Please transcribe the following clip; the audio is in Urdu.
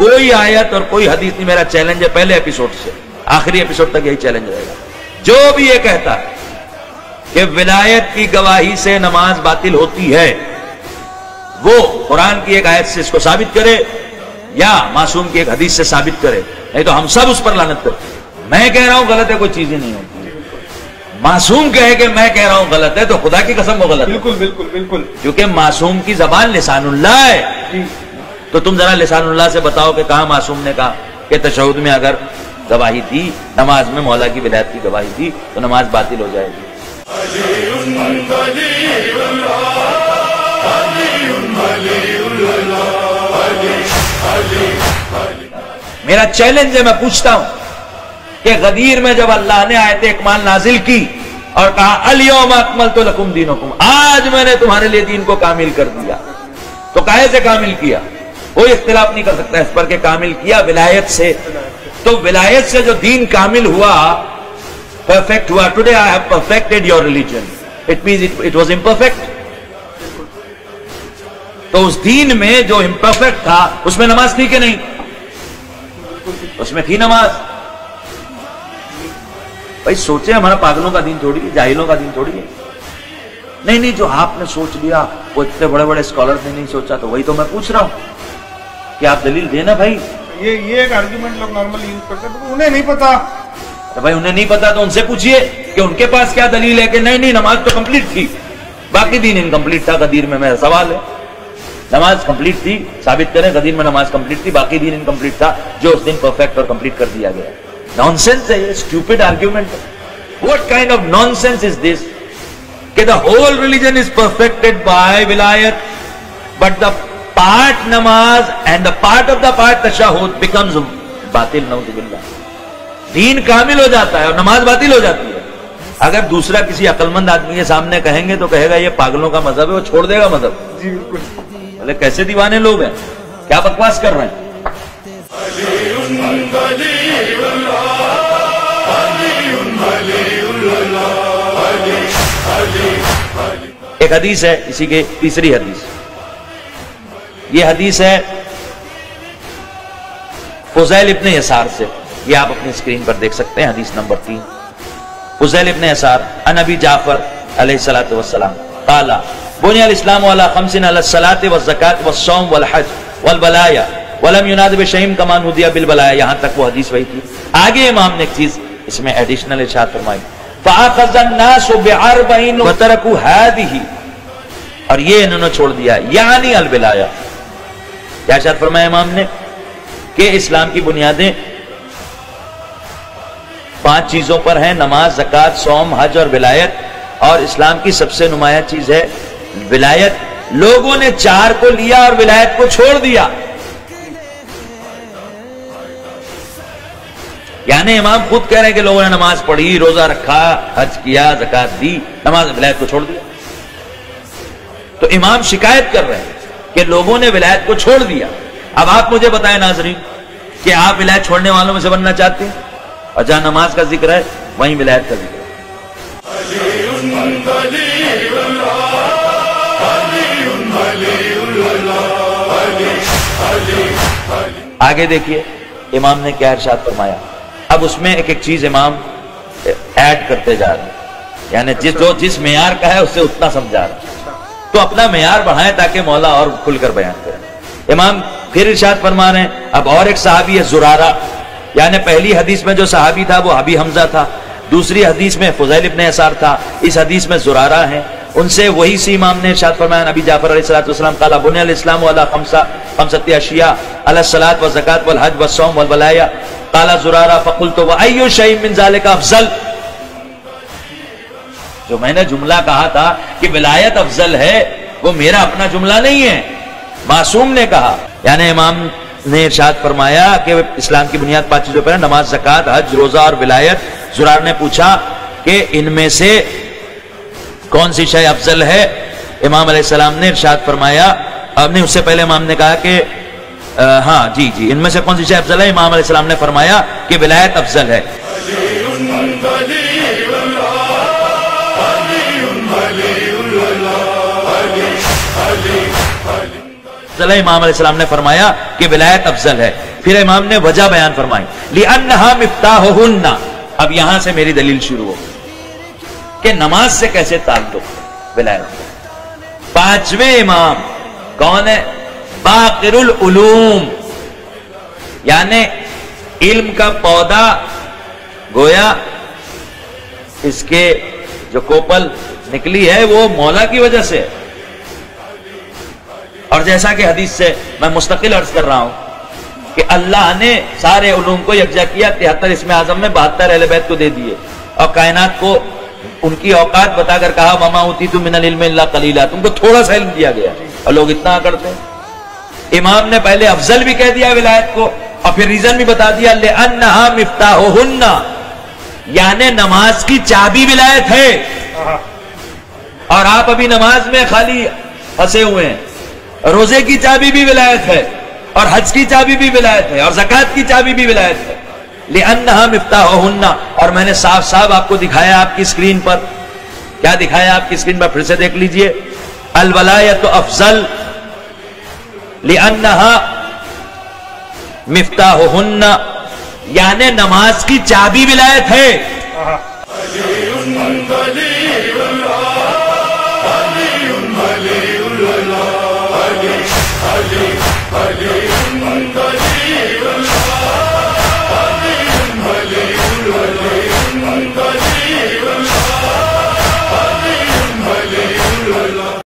کوئی آیت اور کوئی حدیث نہیں. میرا چیلنج ہے پہلے ایپیسوڈ سے آخری ایپیسوڈ تک یہی چیلنج رہے گا. جو بھی یہ کہتا ہے کہ ولایت کی گواہی سے نماز باطل ہوتی ہے وہ قرآن کی ایک آیت سے اس کو ثابت کرے یا معصوم کی ایک حدیث سے ثابت کرے, نہیں تو ہم سب اس پر لعنت کرتے. میں کہہ رہا ہوں غلط ہے, کوئی چیز ہی نہیں ہوتی. معصوم کہے کہ میں کہہ رہا ہوں غلط ہے تو خدا کی قسم وہ غلط ہے. بالکل بالکل بالکل, کیونکہ معصوم کی زبان لسان اللہ ہے. تو تم ذرا لسان اللہ سے بتاؤ کہ کہاں معصوم نے کہا کہ تشہد میں اگر گواہی دی, نماز میں مولا کی ولایت کی گواہی دی تو نماز باطل ہو جائے گی. میرا چیلنج ہے, میں پوچھتا ہوں کہ غدیر میں جب اللہ نے آیت اکمال نازل کی اور کہا الیوم اکملت لکم دینکم, آج میں نے تمہارے لیے دین کو کامل کر دیا, تو کہے سے کامل کیا؟ کوئی اختلاف نہیں کر سکتا اس پر کہ کامل کیا ولایت سے. تو ولایت سے جو دین کامل ہوا, پرفیکٹ ہوا, today I have perfected your religion, it means it was imperfect. تو اس دین میں جو امپرفیکٹ تھا اس میں نماز تھی کہ نہیں؟ اس میں تھی نماز. بھائی سوچیں, ہمارا پاگلوں کا دین تھوڑی ہے, جاہلوں کا دین تھوڑی ہے. نہیں جو آپ نے سوچ لیا وہ اتنے بڑے بڑے اسکالر نے نہیں سوچا, تو وہی تو میں پوچھ رہا ہوں کہ آپ دلیل دینا بھائی. یہ ایک آرگیومنٹ لوگ نارملی یوز کرتے ہیں, انہیں نہیں پتا. تو بھائی انہیں نہیں پتا تو ان سے پوچھئے کہ ان کے پاس کیا دلیل ہے کہ نہیں نماز تو کمپلیٹ تھی, باقی دین انکمپلیٹ تھا. غدیر میں میرا سوال ہے, نماز کمپلیٹ تھی, ثابت کریں غدیر میں نماز کمپلیٹ تھی, باقی دین انکمپلیٹ تھا جو اس دن پرفیکٹ اور کمپلیٹ کر دیا گیا. نانسنس ہے یہ, اسٹوپڈ آرگیومنٹ ہے. What kind of nonsense is this? کہ the whole religion is perfected by wilayat, but the part namaz and the part of the part tashahhud becomes باطل. نعوذ باللہ. دین کامل ہو جاتا ہے اور نماز باطل ہو جاتی ہے. اگر دوسرا کسی عقل مند آدمی کے سامنے کہیں گے تو کہے گا یہ پاگلوں کا مذہب ہے, وہ چھوڑ دے گا مذہب. جی بالکل. بولے کیسے دیوانے لوگ ہیں, کیا بکواس کر رہے ہیں. ایک حدیث ہے اسی کے تیسری حدیث, یہ حدیث ہے فضیل ابن یسار سے, یہ آپ اپنی اسکرین پر دیکھ سکتے ہیں. حدیث نمبر 3, فضیل ابن یسار عن ابی جعفر علیہ الصلوۃ والسلام قال بني الاسلام على 5 على الصلاة والزکاة والصوم والحج والبلایا ولم يناد بشيء كما نودي بالبلایا. یہاں تک وہ حدیث وہی تھی. آگے امام نے ایک چیز اس میں ایڈیشنل ارشاد فرمائی, فَأَخَذَ النَّاسُ بِعَرْبَعِينَ وَتَرَكُوا هَذِهِ, اور یہ انہوں نے چھوڑ دیا, یعنی البلایا. کیا ارشاد فرمایا امام نے کہ اسلام کی بنیادیں 5 چیزوں پر ہیں, نماز, زکوٰۃ, صوم, حج اور ولایت, اور اسلام کی سب سے نمایاں چیز ہے ولایت. لوگوں نے 4 کو لیا اور ولایت کو چھوڑ دیا. یعنی امام خود کہہ رہے ہیں کہ لوگوں نے نماز پڑھی, روزہ رکھا, حج کیا, زکوٰۃ دی, نماز ولایت کو چھوڑ دیا. تو امام شکایت کر رہے ہیں کہ لوگوں نے ولایت کو چھوڑ دیا. اب آپ مجھے بتائیں ناظرین کہ آپ ولایت چھوڑنے والوں میں سے بننا چاہتے ہیں, اور جہاں نماز کا ذکر ہے وہیں ولایت کا ذکر ہے. آگے دیکھیے امام نے کیا ارشاد فرمایا. اب اس میں ایک ایک چیز امام ایڈ کرتے جا رہے ہیں, یعنی جس معیار کا ہے اسے اتنا سمجھا رہے ہیں, تو اپنا معیار بڑھائیں تاکہ مولا اور کھل کر بیان کریں. امام پھر ارشاد فرما رہے ہیں, اب اور ایک صحابی ہے زرارہ, یعنی پہلی حدیث میں جو صحابی تھا وہ ابی حمزہ تھا, دوسری حدیث میں فضیل ابن یسار تھا, اس حدیث میں زرارہ ہیں. ان سے وہی سی امام نے ارشاد فرمایا نبی جعفر علیہ الصلوۃ والسلام قال بني الاسلام على 5 اشیاء على الصلاة والزکاة والحج والصوم والولایا قال زرارہ فقلت واي شيء من ذلك افضل. جو میں نے جملہ کہا تھا کہ ولایت افضل ہے وہ میرا اپنا جملہ نہیں ہے, معصوم نے کہا. یعنی امام نے ارشاد فرمایا کہ اسلام کی بنیاد 5 چیزوں پر ہے, نماز, زکوٰۃ, حج, روزہ اور ولایت. زرار نے پوچھا کہ ان میں سے کون سی شے افضل ہے. امام علیہ السلام نے ارشاد فرمایا, اب نے اس سے پہلے امام نے کہا کہ ہاں جی ان میں سے کون سی شے افضل ہے. امام علیہ السلام نے فرمایا کہ ولایت افضل ہے. चला इमाम अलैहिस्सलाम ने फरमाया कि विलायत अफजल है। फिर इमाम ने वजह बयान फरमाई, लिअन्नहा मिफ्ताहुहुन्ना। अब यहां से मेरी दलील शुरू हो कि नमाज से कैसे ताल्लुक विलायत। पांचवें इमाम कौन है? बाकिरुल उलूम, यानी इल्म का पौधा, गोया इसके जो कोपल निकली है वो मौला की वजह से। और जैसा कि हदीस से मैं मुस्तकिल अर्ज कर रहा हूं कि अल्लाह ने सारे उलूम को यकजा किया, 73 इसमें आजम में 72 अहले बैत को दे दिए और कायनात को उनकी औकात बताकर कहा वमा ऊतीतु मिनल इल्मि इल्ला कलीला, तुमको थोड़ा सा इल्म दिया गया और लोग इतना करते हैं। इमाम ने पहले अफजल भी कह दिया विलायत को और फिर रीजन भी बता दिया, लिअन्नहा मिफ्ताहुहुन्ना, यानी नमाज की चाबी विलायत है। और आप अभी नमाज में खाली फंसे हुए हैं। रोजे की चाबी भी विलायत है और हज की चाबी भी विलायत है और ज़कात की चाबी भी विलायत है। लिअन्नहा मिफ्ताहुहुन्ना। और मैंने साफ साफ आपको दिखाया आपकी स्क्रीन पर, क्या दिखाया आपकी स्क्रीन पर, फिर से देख लीजिए। अल वलायतु अफजल लिअन्नहा मिफ्ताहुहुन्ना, यानी नमाज की चाबी विलायत है।